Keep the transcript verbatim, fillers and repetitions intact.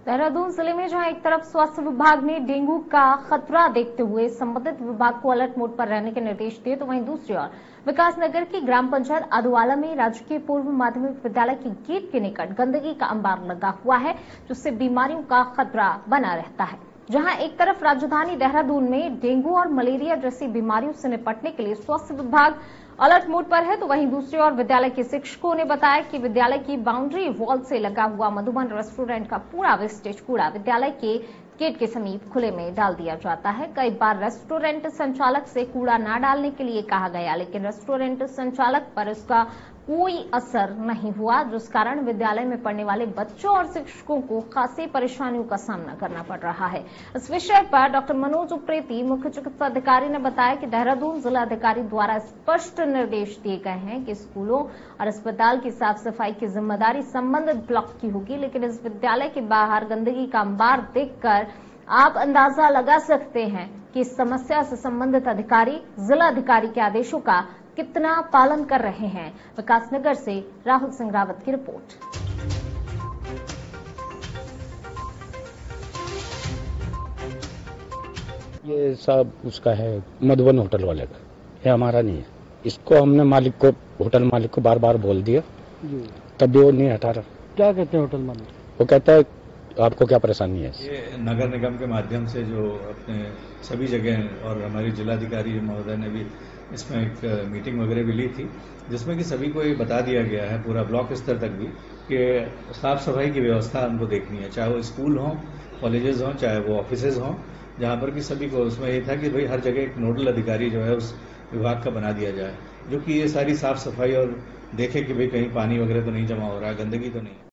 देहरादून जिले में जहां एक तरफ स्वास्थ्य विभाग ने डेंगू का खतरा देखते हुए संबंधित विभाग को अलर्ट मोड पर रहने के निर्देश दिए, तो वहीं दूसरी ओर विकासनगर की ग्राम पंचायत अदवाला में राजकीय पूर्व माध्यमिक विद्यालय के गेट के निकट गंदगी का अंबार लगा हुआ है, जिससे बीमारियों का खतरा बना रहता है। जहां एक तरफ राजधानी देहरादून में डेंगू और मलेरिया जैसी बीमारियों से निपटने के लिए स्वास्थ्य विभाग अलर्ट मोड पर है, तो वहीं दूसरी ओर विद्यालय के शिक्षकों ने बताया कि विद्यालय की बाउंड्री वॉल से लगा हुआ मधुबन रेस्टोरेंट का पूरा वेस्टेज कूड़ा विद्यालय के गेट के समीप खुले में डाल दिया जाता है। कई बार रेस्टोरेंट संचालक से कूड़ा न डालने के लिए कहा गया, लेकिन रेस्टोरेंट संचालक पर इसका कोई असर नहीं हुआ, जिस कारण विद्यालय में पढ़ने वाले बच्चों और शिक्षकों को खासी परेशानियों का सामना करना पड़ रहा है। इस विषय पर डॉक्टर मनोज उप्रेती, मुख्य चिकित्सा अधिकारी, ने बताया कि देहरादून जिला अधिकारी द्वारा स्पष्ट निर्देश दिए गए हैं कि स्कूलों और अस्पताल की साफ सफाई की जिम्मेदारी संबंधित ब्लॉक की होगी, लेकिन इस विद्यालय के बाहर गंदगी का अंबार देखकर आप अंदाजा लगा सकते हैं कि इस समस्या से संबंधित अधिकारी जिला अधिकारी के आदेशों का कितना पालन कर रहे हैं। विकासनगर से राहुल सिंह रावत की रिपोर्ट। ये सब उसका है, मधुबन होटल वाले का, ये हमारा नहीं है। इसको हमने मालिक को, होटल मालिक को बार बार बोल दिया, तब भी वो नहीं हटा रहा। क्या कहते हैं होटल मालिक? वो कहता है आपको क्या परेशानी है? ये नगर निगम के माध्यम से जो अपने सभी जगह और हमारी जिलाधिकारी महोदय ने भी इसमें एक मीटिंग वगैरह भी ली थी, जिसमें कि सभी को ये बता दिया गया है, पूरा ब्लॉक स्तर तक भी, कि साफ सफाई की व्यवस्था हमको देखनी है, चाहे वो स्कूल हो, कॉलेजेस हों, चाहे वो ऑफिसेज हों, जहां पर कि सभी को उसमें ये था कि भाई हर जगह एक नोडल अधिकारी जो है उस विभाग का बना दिया जाए, जो कि ये सारी साफ सफाई और देखे कि भाई कहीं पानी वगैरह तो नहीं जमा हो रहा है, गंदगी तो नहीं।